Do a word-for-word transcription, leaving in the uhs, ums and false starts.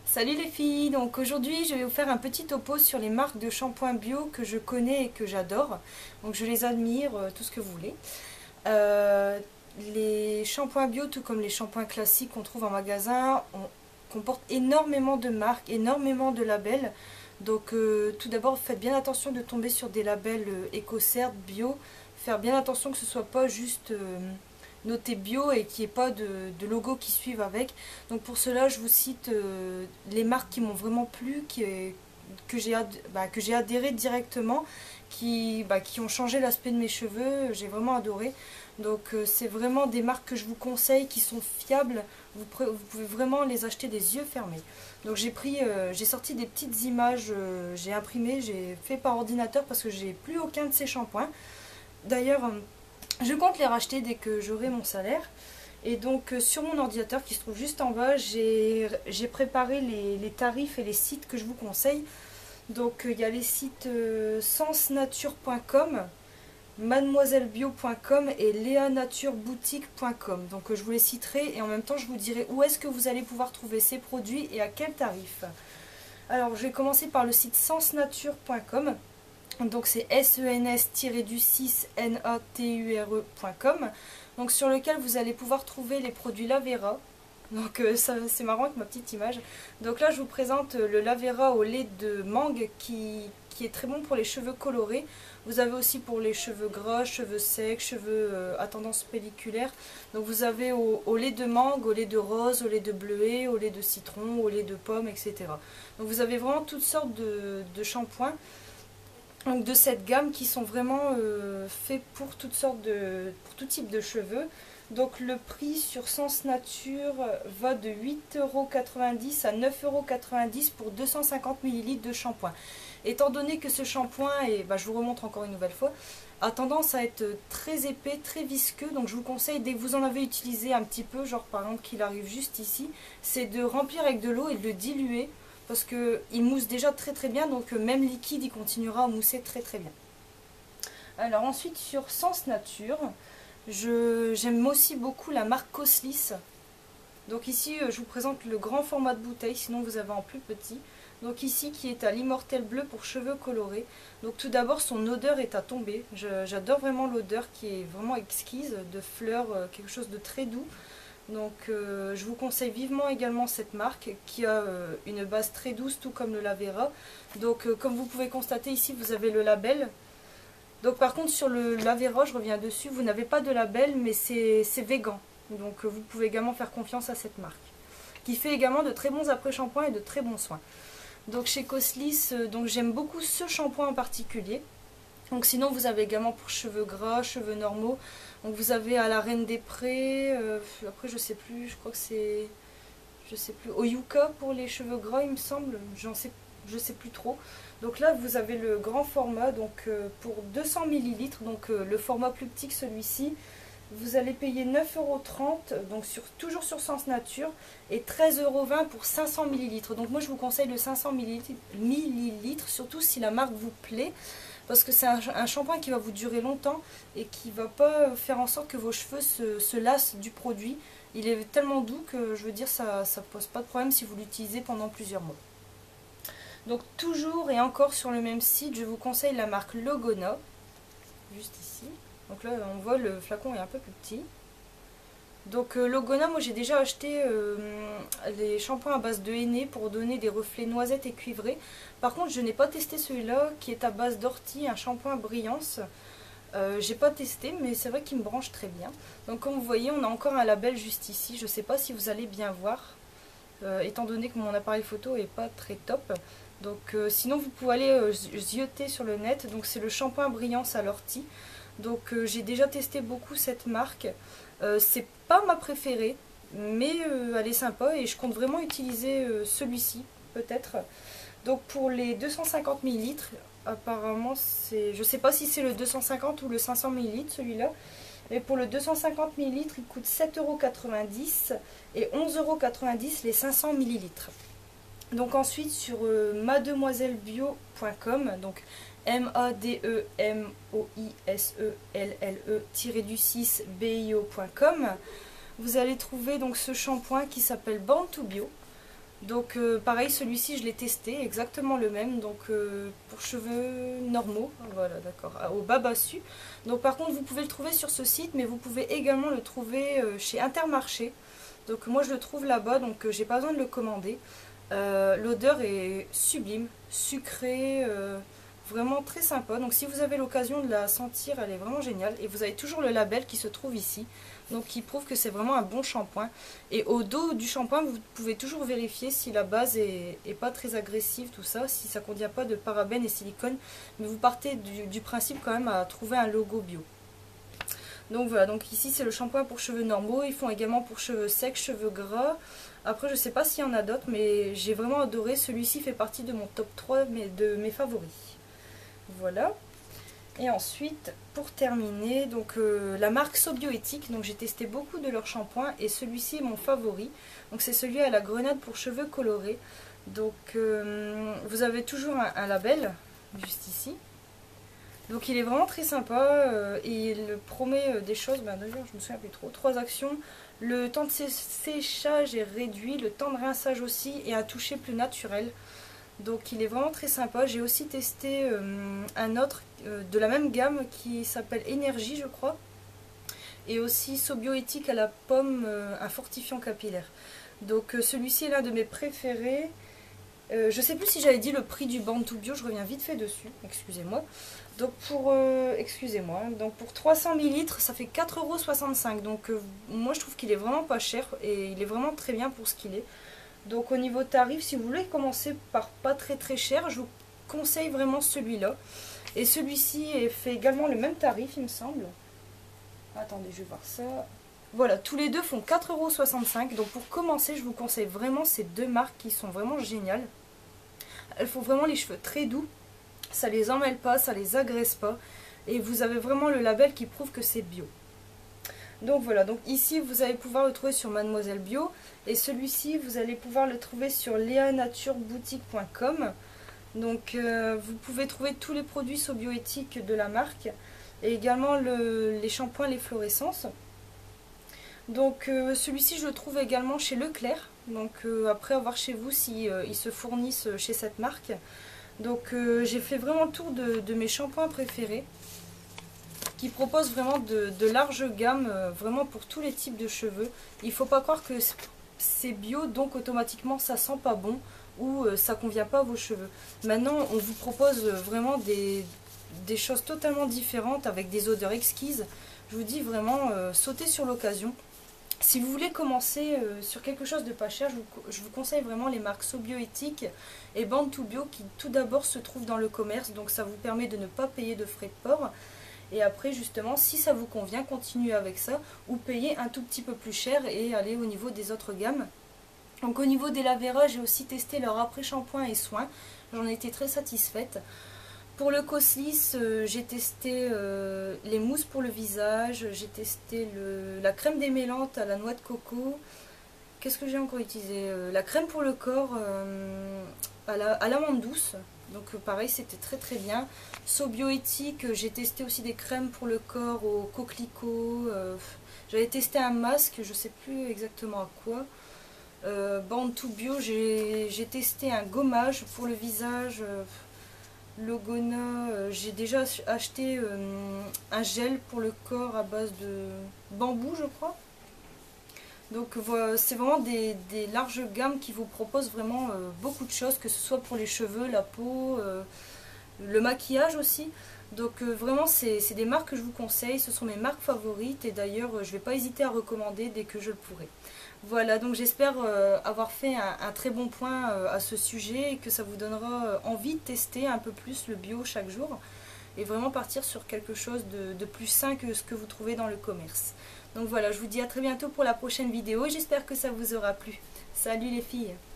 Salut les filles, donc aujourd'hui je vais vous faire un petit topo sur les marques de shampoing bio que je connais et que j'adore. Donc je les admire, euh, tout ce que vous voulez. Euh, les shampoings bio, tout comme les shampoings classiques qu'on trouve en magasin, on- comportent énormément de marques, énormément de labels. Donc euh, tout d'abord faites bien attention de tomber sur des labels euh, EcoCert, bio. Faire bien attention que ce soit pas juste euh, noté bio et qu'il n'y ait pas de, de logo qui suivent avec. Donc pour cela je vous cite euh, les marques qui m'ont vraiment plu, qui, que j'ai ad, bah, que j'ai adhéré directement, qui, bah, qui ont changé l'aspect de mes cheveux, j'ai vraiment adoré. Donc euh, c'est vraiment des marques que je vous conseille, qui sont fiables, vous, vous pouvez vraiment les acheter des yeux fermés. Donc j'ai pris, euh, j'ai sorti des petites images, euh, j'ai imprimé, j'ai fait par ordinateur parce que j'ai plus aucun de ces shampoings. D'ailleurs, euh, je compte les racheter dès que j'aurai mon salaire. Et donc euh, sur mon ordinateur qui se trouve juste en bas, j'ai préparé les, les tarifs et les sites que je vous conseille. Donc il euh, y a les sites euh, sensnature point com, mademoisellebio point com et leanatureboutique point com. Donc euh, je vous les citerai et en même temps je vous dirai où est-ce que vous allez pouvoir trouver ces produits et à quel tarif. Alors je vais commencer par le site sensnature point com. Donc c'est S E N S du six N A T U R E point com, donc sur lequel vous allez pouvoir trouver les produits Lavera. Donc euh, ça c'est marrant avec ma petite image. Donc là je vous présente le Lavera au lait de mangue qui, qui est très bon pour les cheveux colorés. Vous avez aussi pour les cheveux gras, cheveux secs, cheveux euh, à tendance pelliculaire. Donc vous avez au, au lait de mangue, au lait de rose, au lait de bleuet, au lait de citron, au lait de pomme, et cetera. Donc vous avez vraiment toutes sortes de, de shampoings. Donc de cette gamme qui sont vraiment euh, faits pour toutes sortes de, pour tout type de cheveux. Donc le prix sur Sens Nature va de huit euros quatre-vingt-dix à neuf euros quatre-vingt-dix pour deux cent cinquante millilitres de shampoing. Étant donné que ce shampoing, et bah, je vous remontre encore une nouvelle fois, a tendance à être très épais, très visqueux, donc je vous conseille dès que vous en avez utilisé un petit peu, genre par exemple qu'il arrive juste ici, c'est de remplir avec de l'eau et de le diluer, parce qu'il mousse déjà très très bien, donc même liquide il continuera à mousser très très bien. Alors ensuite sur Sens Nature, j'aime aussi beaucoup la marque Coslis. Donc ici je vous présente le grand format de bouteille, sinon vous avez en plus petit. Donc ici qui est à l'immortel bleu pour cheveux colorés. Donc tout d'abord son odeur est à tomber, j'adore vraiment l'odeur qui est vraiment exquise, de fleurs, quelque chose de très doux. Donc euh, je vous conseille vivement également cette marque qui a euh, une base très douce, tout comme le Lavera. Donc euh, comme vous pouvez constater ici vous avez le label. Donc par contre sur le Lavera, je reviens dessus, vous n'avez pas de label mais c'est végan. Donc euh, vous pouvez également faire confiance à cette marque. Qui fait également de très bons après-shampoings et de très bons soins. Donc chez Coslis, euh, donc j'aime beaucoup ce shampoing en particulier. Donc sinon vous avez également pour cheveux gras, cheveux normaux. Donc vous avez à la Reine des Prés, euh, après je sais plus, je crois que c'est, je sais plus, au Yucca pour les cheveux gras il me semble, j'en sais, je sais plus trop. Donc là vous avez le grand format, donc euh, pour deux cents millilitres, donc euh, le format plus petit que celui-ci. Vous allez payer neuf euros trente, donc sur, toujours sur Sens Nature, et treize euros vingt pour cinq cents millilitres. Donc moi je vous conseille le cinq cents millilitres, surtout si la marque vous plaît. Parce que c'est un, un shampoing qui va vous durer longtemps et qui ne va pas faire en sorte que vos cheveux se, se lassent du produit. Il est tellement doux que je veux dire ça ne pose pas de problème si vous l'utilisez pendant plusieurs mois. Donc toujours et encore sur le même site, je vous conseille la marque Logona, juste ici. Donc là on voit le flacon est un peu plus petit. Donc euh, Logona, moi j'ai déjà acheté euh, les shampoings à base de henné pour donner des reflets noisettes et cuivrés. Par contre je n'ai pas testé celui-là qui est à base d'ortie, un shampoing brillance. Euh, j'ai pas testé mais c'est vrai qu'il me branche très bien. Donc comme vous voyez on a encore un label juste ici. Je sais pas si vous allez bien voir euh, étant donné que mon appareil photo est pas très top. Donc euh, sinon vous pouvez aller euh, zioter sur le net. Donc c'est le shampoing brillance à l'ortie. Donc euh, j'ai déjà testé beaucoup cette marque. Euh, c'est pas ma préférée, mais euh, elle est sympa et je compte vraiment utiliser euh, celui-ci, peut-être. Donc pour les deux cent cinquante millilitres, apparemment c'est... Je sais pas si c'est le deux cent cinquante ou le cinq cents millilitres celui-là. Mais pour le deux cent cinquante millilitres, il coûte sept euros quatre-vingt-dix et onze euros quatre-vingt-dix les cinq cents millilitres. Donc ensuite sur euh, mademoisellebio point com, donc M A D E M O I S E L L E du six B I O point com, vous allez trouver donc ce shampoing qui s'appelle Born to Bio. Donc euh, pareil, celui-ci je l'ai testé, exactement le même, donc euh, pour cheveux normaux, voilà d'accord, au Babassu. Donc par contre vous pouvez le trouver sur ce site, mais vous pouvez également le trouver euh, chez Intermarché. Donc moi je le trouve là-bas, donc euh, j'ai pas besoin de le commander. Euh, L'odeur est sublime, sucrée, euh, vraiment très sympa. Donc si vous avez l'occasion de la sentir, elle est vraiment géniale. Et vous avez toujours le label qui se trouve ici, donc qui prouve que c'est vraiment un bon shampoing. Et au dos du shampoing, vous pouvez toujours vérifier si la base est, est pas très agressive, tout ça, si ça ne contient pas de parabènes et silicone. Mais vous partez du, du principe quand même à trouver un logo bio. Donc voilà, donc ici c'est le shampoing pour cheveux normaux. Ils font également pour cheveux secs, cheveux gras. Après je sais pas s'il y en a d'autres, mais j'ai vraiment adoré. Celui-ci fait partie de mon top trois de mes favoris. Voilà. Et ensuite, pour terminer, donc euh, la marque Sobioéthique. Donc j'ai testé beaucoup de leurs shampoings et celui-ci est mon favori. Donc c'est celui à la grenade pour cheveux colorés. Donc euh, vous avez toujours un, un label juste ici. Donc il est vraiment très sympa euh, et il promet euh, des choses. Ben, d'ailleurs je me souviens plus trop. Trois actions. Le temps de séchage est réduit, le temps de rinçage aussi et un toucher plus naturel. Donc il est vraiment très sympa. J'ai aussi testé euh, un autre euh, de la même gamme qui s'appelle Énergie je crois. Et aussi Sobioéthique à la pomme, euh, un fortifiant capillaire. Donc euh, celui-ci est l'un de mes préférés. Euh, je sais plus si j'avais dit le prix du Bantu Bio, je reviens vite fait dessus, excusez-moi. Donc pour euh, excusez-moi, donc pour trois cents millilitres, ça fait quatre euros soixante-cinq. Donc euh, moi je trouve qu'il est vraiment pas cher et il est vraiment très bien pour ce qu'il est. Donc au niveau tarif, si vous voulez commencer par pas très très cher, je vous conseille vraiment celui-là. Et celui-ci fait également le même tarif, il me semble. Attendez, je vais voir ça. Voilà, tous les deux font quatre euros soixante-cinq. Donc pour commencer, je vous conseille vraiment ces deux marques qui sont vraiment géniales. Elles font vraiment les cheveux très doux. Ça les emmêle pas, ça les agresse pas. Et vous avez vraiment le label qui prouve que c'est bio. Donc voilà, donc ici vous allez pouvoir le trouver sur Mademoiselle Bio. Et celui-ci, vous allez pouvoir le trouver sur leanatureboutique point com. Donc euh, vous pouvez trouver tous les produits Sobioéthiques de la marque. Et également le, les shampoings, les fluorescences. Donc euh, celui-ci je le trouve également chez Leclerc. Donc euh, après à voir chez vous si euh, ils se fournissent chez cette marque. Donc euh, j'ai fait vraiment le tour de, de mes shampoings préférés, qui proposent vraiment de, de larges gammes, euh, vraiment pour tous les types de cheveux. Il ne faut pas croire que c'est bio, donc automatiquement ça sent pas bon ou euh, ça convient pas à vos cheveux. Maintenant on vous propose vraiment des, des choses totalement différentes avec des odeurs exquises. Je vous dis vraiment, euh, sautez sur l'occasion. Si vous voulez commencer euh, sur quelque chose de pas cher, je vous, je vous conseille vraiment les marques Sobioéthique et Bantu Bio qui tout d'abord se trouvent dans le commerce. Donc ça vous permet de ne pas payer de frais de port. Et après justement, si ça vous convient, continuez avec ça ou payez un tout petit peu plus cher et allez au niveau des autres gammes. Donc au niveau des Lavera, j'ai aussi testé leur après-shampoing et soins. J'en ai été très satisfaite. Pour le Coslis, euh, j'ai testé euh, les mousses pour le visage, j'ai testé le, la crème démêlante à la noix de coco. Qu'est-ce que j'ai encore utilisé euh, La crème pour le corps euh, à l'amande la, douce. Donc euh, pareil, c'était très très bien. Sobioéthique, euh, j'ai testé aussi des crèmes pour le corps au coquelicot. Euh, J'avais testé un masque, je ne sais plus exactement à quoi. Euh, Bantu Bio, j'ai testé un gommage pour le visage. Euh, Logona, euh, j'ai déjà acheté euh, un gel pour le corps à base de bambou je crois. Donc voilà, c'est vraiment des, des larges gammes qui vous proposent vraiment euh, beaucoup de choses, que ce soit pour les cheveux, la peau, euh, le maquillage aussi. Donc euh, vraiment c'est des marques que je vous conseille, ce sont mes marques favorites et d'ailleurs euh, je ne vais pas hésiter à recommander dès que je le pourrai. Voilà, donc j'espère euh, avoir fait un, un très bon point euh, à ce sujet et que ça vous donnera euh, envie de tester un peu plus le bio chaque jour et vraiment partir sur quelque chose de, de plus sain que ce que vous trouvez dans le commerce. Donc voilà, je vous dis à très bientôt pour la prochaine vidéo et j'espère que ça vous aura plu. Salut les filles!